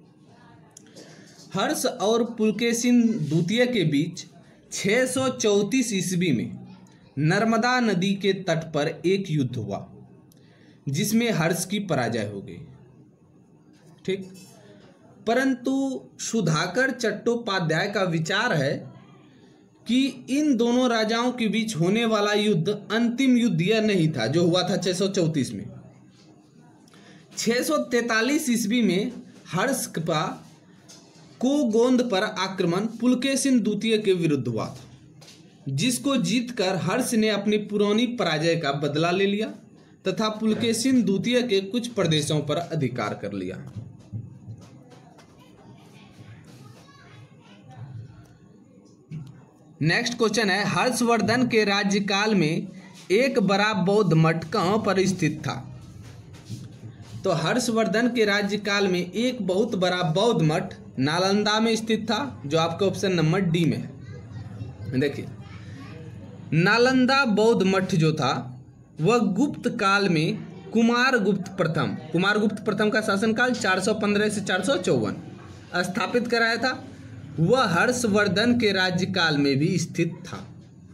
हर्ष और पुलकेशिन द्वितीय के बीच छः सौ चौंतीस ईस्वी में नर्मदा नदी के तट पर एक युद्ध हुआ। जिसमें हर्ष की पराजय हो गई। ठीक, परंतु सुधाकर चट्टोपाध्याय का विचार है कि इन दोनों राजाओं के बीच होने वाला युद्ध अंतिम युद्ध यह नहीं था जो हुआ था छह सौ चौंतीस में। छह सौ तैंतालीस ईस्वी में हर्ष का कोगोंद पर आक्रमण पुलकेशिन द्वितीय के विरुद्ध हुआ था, जिसको जीतकर हर्ष ने अपनी पुरानी पराजय का बदला ले लिया तथा पुलकेशिन द्वितीय के कुछ प्रदेशों पर अधिकार कर लिया। नेक्स्ट क्वेश्चन है, हर्षवर्धन के राज्यकाल में एक बड़ा बौद्ध मठ कहाँ पर स्थित था? तो हर्षवर्धन के राज्यकाल में एक बहुत बड़ा बौद्ध मठ नालंदा में स्थित था, जो आपका ऑप्शन नंबर डी में है। देखिए, नालंदा बौद्ध मठ जो था वह गुप्त काल में कुमारगुप्त प्रथम कुमारगुप्त प्रथम का शासनकाल चार सौ पंद्रह से चार सौ चौवन स्थापित कराया था। वह हर्षवर्धन के राज्यकाल में भी स्थित था।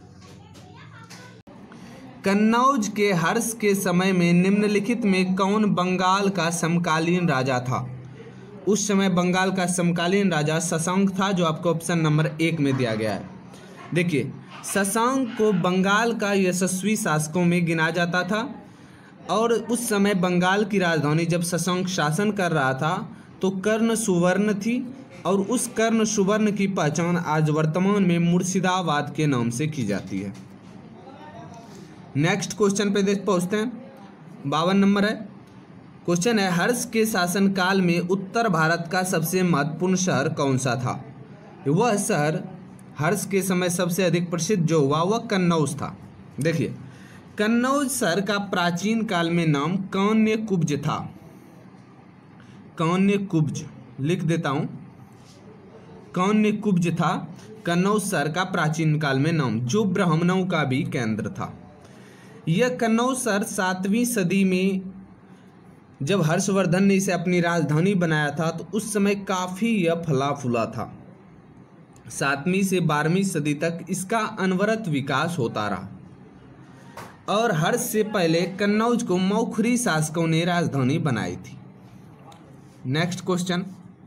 कन्नौज के हर्ष के समय में निम्नलिखित में कौन बंगाल का समकालीन राजा था? उस समय बंगाल का समकालीन राजा शशांक था, जो आपको ऑप्शन नंबर एक में दिया गया है। देखिए, शशांक को बंगाल का यशस्वी शासकों में गिना जाता था और उस समय बंगाल की राजधानी जब शशांक शासन कर रहा था तो कर्ण सुवर्ण थी और उस कर्ण सुवर्ण की पहचान आज वर्तमान में मुर्शिदाबाद के नाम से की जाती है। नेक्स्ट क्वेश्चन पे देख पहुँचते हैं, बावन नंबर है। क्वेश्चन है, हर्ष के शासनकाल में उत्तर भारत का सबसे महत्वपूर्ण शहर कौन सा था? वह शहर हर्ष के समय सबसे अधिक प्रसिद्ध जो हुआ वह कन्नौज था। देखिए, कन्नौज शहर का प्राचीन काल में नाम कान्यकुब्ज था। कान्यकुब्ज लिख देता हूँ, कान्यकुब्ज था कन्नौज शहर का प्राचीन काल में नाम, जो ब्राह्मणों का भी केंद्र था। यह कन्नौज शहर सातवीं सदी में जब हर्षवर्धन ने इसे अपनी राजधानी बनाया था तो उस समय काफ़ी यह फला फूला था। सातवीं से बारहवीं सदी तक इसका अनवरत विकास होता रहा और हर्ष से पहले कन्नौज को मौखरी शासकों ने राजधानी बनाई थी। नेक्स्ट क्वेश्चन,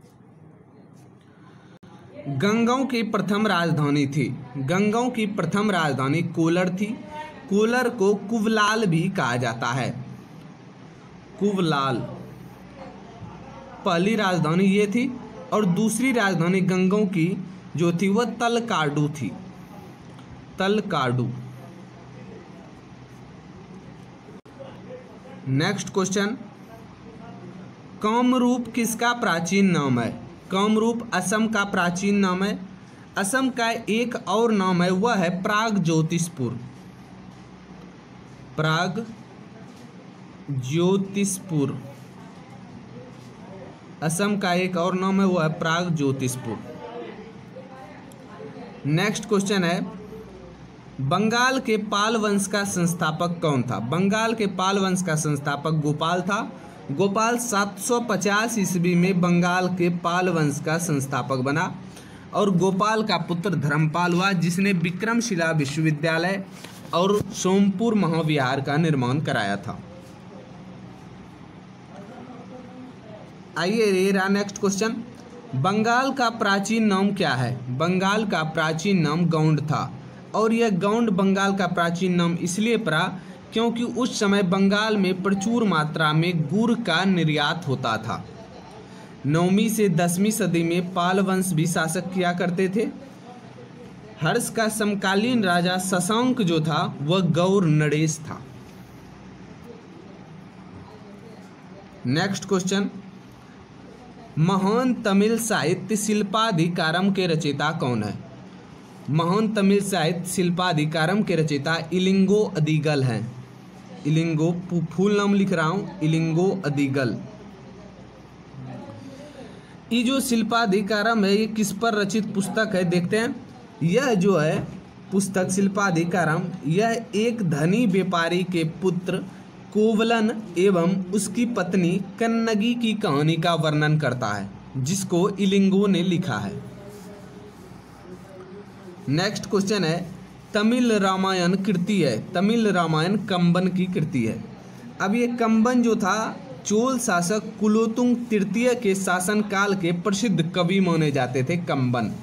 गंगाओं की प्रथम राजधानी थी। गंगाओं की प्रथम राजधानी कोलर थी। कोलर को कुवलाल भी कहा जाता है। कुवलाल पहली राजधानी ये थी और दूसरी राजधानी गंगाओं की जो थी वह तलकाडू थी। तलकाडू। नेक्स्ट क्वेश्चन, कामरूप किसका प्राचीन नाम है? कामरूप असम का प्राचीन नाम है। असम का एक और नाम है वह है प्राग ज्योतिषपुर। प्राग ज्योतिषपुर असम का एक और नाम है वह है प्राग ज्योतिषपुर। नेक्स्ट क्वेश्चन है, बंगाल के पाल वंश का संस्थापक कौन था? बंगाल के पाल वंश का संस्थापक गोपाल था। गोपाल सात सौ पचास ईस्वी में बंगाल के पाल वंश का संस्थापक बना और गोपाल का पुत्र धर्मपाल हुआ, जिसने विक्रमशिला विश्वविद्यालय और सोमपुर महाविहार का निर्माण कराया था। आइए ये रहा नेक्स्ट क्वेश्चन, बंगाल का प्राचीन नाम क्या है? बंगाल का प्राचीन नाम गौंड था और यह गौंड बंगाल का प्राचीन नाम इसलिए पड़ा क्योंकि उस समय बंगाल में प्रचुर मात्रा में गुड़ का निर्यात होता था। नौवीं से दसवीं सदी में पाल वंश भी शासक किया करते थे। हर्ष का समकालीन राजा शशांक जो था वह गौर नरेश था। नेक्स्ट क्वेश्चन, महान तमिल साहित्य शिल्पाधिकारम के रचयिता कौन है? महान तमिल साहित्य शिल्पाधिकारम के रचयिता इलिंगो अदिगल हैं। इलिंगो फुल नाम लिख रहा हूँ, इलिंगो अदिगल। ये जो शिल्पाधिकारम है ये किस पर रचित पुस्तक है देखते हैं। यह जो है पुस्तक शिल्पाधिकारम यह एक धनी व्यापारी के पुत्र कोवलन एवं उसकी पत्नी कन्नगी की कहानी का वर्णन करता है, जिसको इलिंगो ने लिखा है। नेक्स्ट क्वेश्चन है, तमिल रामायण कृति है। तमिल रामायण कंबन की कृति है। अब ये कंबन जो था चोल शासक कुलोतुंग तृतीय के शासनकाल के प्रसिद्ध कवि माने जाते थे, कंबन।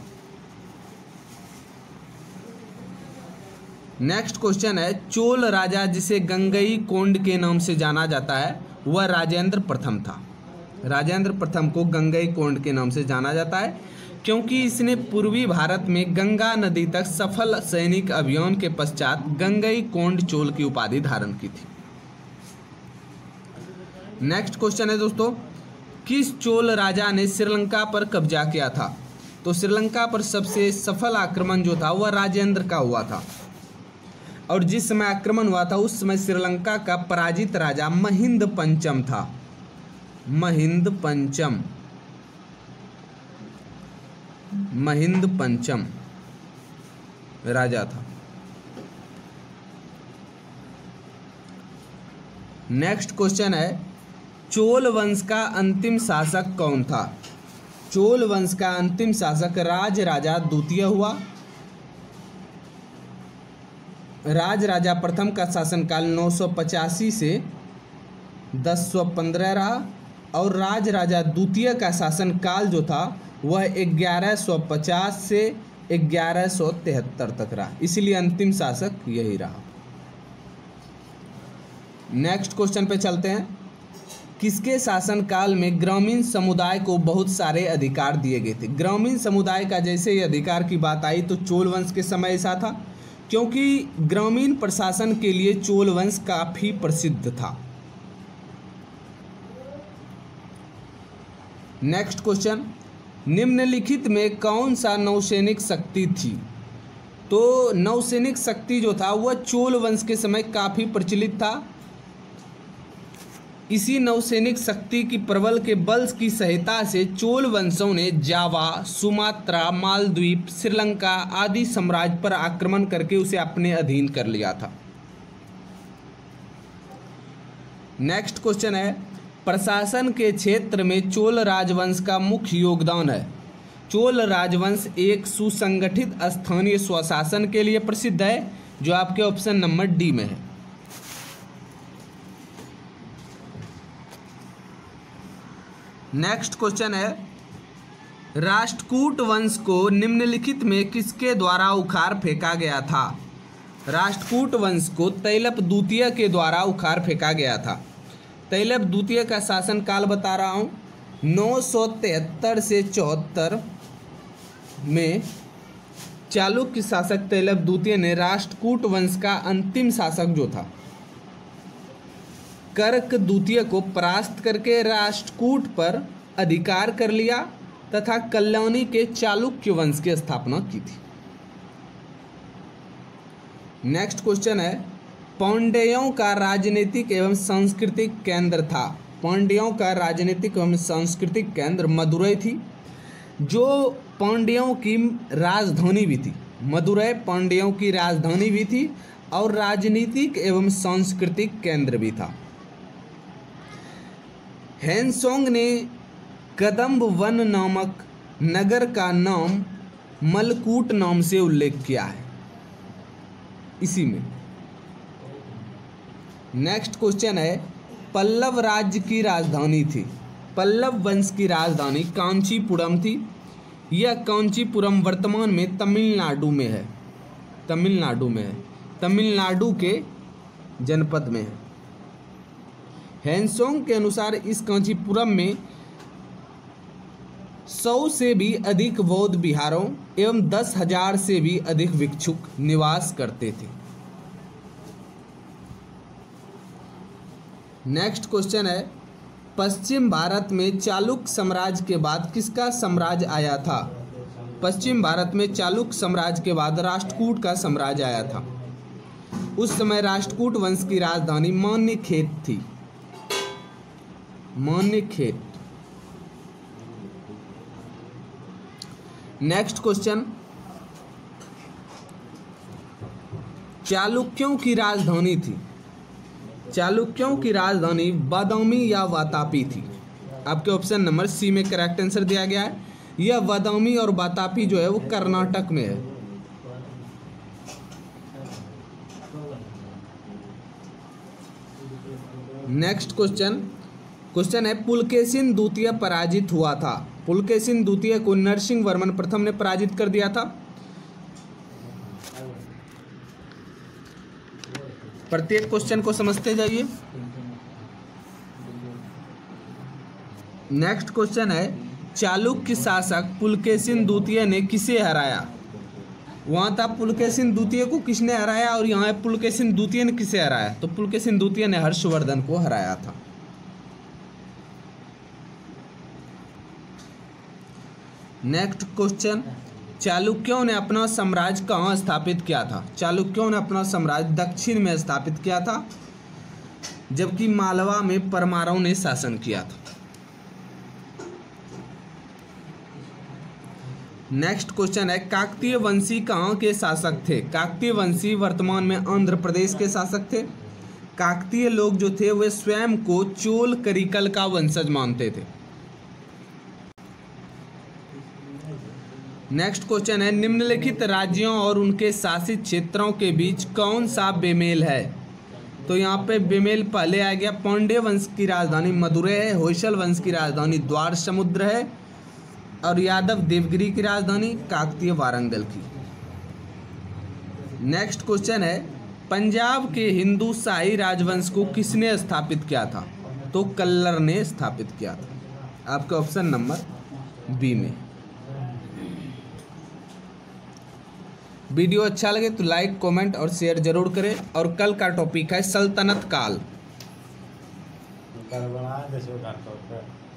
नेक्स्ट क्वेश्चन है, चोल राजा जिसे गंगई कोंड के नाम से जाना जाता है वह राजेंद्र प्रथम था। राजेंद्र प्रथम को गंगई कोंड के नाम से जाना जाता है क्योंकि इसने पूर्वी भारत में गंगा नदी तक सफल सैनिक अभियान के पश्चात गंगई कोंड चोल की उपाधि धारण की थी। नेक्स्ट क्वेश्चन है दोस्तों, किस चोल राजा ने श्रीलंका पर कब्जा किया था? तो श्रीलंका पर सबसे सफल आक्रमण जो था वह राजेंद्र का हुआ था, और जिस समय आक्रमण हुआ था उस समय श्रीलंका का पराजित राजा महिंद पंचम था। महिंद पंचम महिंद पंचम राजा था। नेक्स्ट क्वेश्चन है, चोल वंश का अंतिम शासक कौन था? चोल वंश का अंतिम शासक राज राजा द्वितीय हुआ। राज राजा प्रथम का शासनकाल नौ सौ पचासी से दस सौ पंद्रह रहा, और राज राजा द्वितीय का शासनकाल जो था वह ग्यारह सौ पचास से ग्यारह सौ तिहत्तर तक रहा, इसलिए अंतिम शासक यही रहा। नेक्स्ट क्वेश्चन पे चलते हैं, किसके शासनकाल में ग्रामीण समुदाय को बहुत सारे अधिकार दिए गए थे? ग्रामीण समुदाय का जैसे ही अधिकार की बात आई तो चोल वंश के समय ऐसा था, क्योंकि ग्रामीण प्रशासन के लिए चोल वंश काफी प्रसिद्ध था। नेक्स्ट क्वेश्चन, निम्नलिखित में कौन सा नौसैनिक शक्ति थी? तो नौसैनिक शक्ति जो था वह चोल वंश के समय काफी प्रचलित था। इसी नौसैनिक शक्ति की प्रबल के बल की सहायता से चोल वंशों ने जावा, सुमात्रा, मालद्वीप, श्रीलंका आदि साम्राज्य पर आक्रमण करके उसे अपने अधीन कर लिया था। नेक्स्ट क्वेश्चन है, प्रशासन के क्षेत्र में चोल राजवंश का मुख्य योगदान है। चोल राजवंश एक सुसंगठित स्थानीय स्वशासन के लिए प्रसिद्ध है, जो आपके ऑप्शन नंबर डी में है। नेक्स्ट क्वेश्चन है, राष्ट्रकूट वंश को निम्नलिखित में किसके द्वारा उखाड़ फेंका गया था? राष्ट्रकूट वंश को तैलप द्वितीय के द्वारा उखाड़ फेंका गया था। तैलप द्वितीय का शासनकाल बता रहा हूँ, नौ सौ तिहत्तर से चौहत्तर में चालुक्य शासक तैलप द्वितीय ने राष्ट्रकूट वंश का अंतिम शासक जो था कर्क द्वितीय को परास्त करके राष्ट्रकूट पर अधिकार कर लिया तथा कल्याणी के चालुक्य वंश की स्थापना की थी। नेक्स्ट क्वेश्चन है, पांड्यों का राजनीतिक एवं सांस्कृतिक केंद्र था। पांड्यों का राजनीतिक एवं सांस्कृतिक केंद्र मदुरै थी, जो पांड्यों की राजधानी भी थी। मदुरै पांड्यों की राजधानी भी थी और राजनीतिक एवं सांस्कृतिक केंद्र भी था। हेनसोंग ने कदम्ब वन नामक नगर का नाम मलकूट नाम से उल्लेख किया है इसी में। नेक्स्ट क्वेश्चन है, पल्लव राज्य की राजधानी थी। पल्लव वंश की राजधानी कांचीपुरम थी। यह कांचीपुरम वर्तमान में तमिलनाडु में है। तमिलनाडु में है तमिलनाडु के जनपद में है। हेनसोंग के अनुसार इस कांचीपुरम में सौ से भी अधिक बौद्ध विहारों एवं दस हजार से भी अधिक भिक्षुक निवास करते थे। नेक्स्ट क्वेश्चन है, पश्चिम भारत में चालुक्य साम्राज्य के बाद किसका साम्राज्य आया था? पश्चिम भारत में चालुक्य साम्राज्य के बाद राष्ट्रकूट का साम्राज्य आया था। उस समय राष्ट्रकूट वंश की राजधानी मान्यखेत थी। मान्यखेत। नेक्स्ट क्वेश्चन, चालुक्यों की राजधानी थी। चालुक्यों की राजधानी बादामी या वातापी थी। आपके ऑप्शन नंबर सी में करेक्ट आंसर दिया गया है। यह बादामी और वातापी जो है वो कर्नाटक में है। नेक्स्ट क्वेश्चन क्वेश्चन है पुलकेशिन द्वितीय पराजित हुआ था। पुलकेशिन द्वितीय को नरसिंह वर्मन प्रथम ने पराजित कर दिया था। प्रत्येक क्वेश्चन को समझते जाइए। नेक्स्ट क्वेश्चन है चालुक्य शासक पुलकेशिन द्वितीय ने किसे हराया। वहाँ था पुलकेशिन द्वितीय को किसने हराया और यहाँ है पुलकेशिन द्वितीय ने किसे हराया। तो पुलकेशिन द्वितीय ने हर्षवर्धन को हराया था। नेक्स्ट क्वेश्चन चालुक्यों ने अपना साम्राज्य कहाँ स्थापित किया था। चालुक्यों ने अपना साम्राज्य दक्षिण में स्थापित किया था, जबकि मालवा में परमारों ने शासन किया था। नेक्स्ट क्वेश्चन है काकतीय वंशी कहाँ के शासक थे। काकतीय वंशी वर्तमान में आंध्र प्रदेश के शासक थे। काकतीय लोग जो थे वे स्वयं को चोल करिकल का वंशज मानते थे। नेक्स्ट क्वेश्चन है निम्नलिखित राज्यों और उनके शासित क्षेत्रों के बीच कौन सा बेमेल है। तो यहाँ पे बेमेल पहले आ गया। पांड्य वंश की राजधानी मदुरै है, होयसल वंश की राजधानी द्वार समुद्र है और यादव देवगिरी की राजधानी काकतीय वारंगल की। नेक्स्ट क्वेश्चन है पंजाब के हिंदू शाही राजवंश को किसने स्थापित किया था। तो कल्लर ने स्थापित किया था। आपके ऑप्शन नंबर बी में। वीडियो अच्छा लगे तो लाइक कमेंट और शेयर जरूर करें। और कल का टॉपिक है सल्तनत काल।